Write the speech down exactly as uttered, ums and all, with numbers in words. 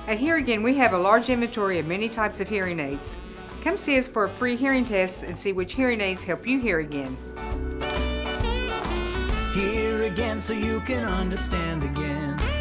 At Hear Again, we have a large inventory of many types of hearing aids. Come see us for a free hearing test and see which hearing aids help you hear again. Hear again so you can understand again.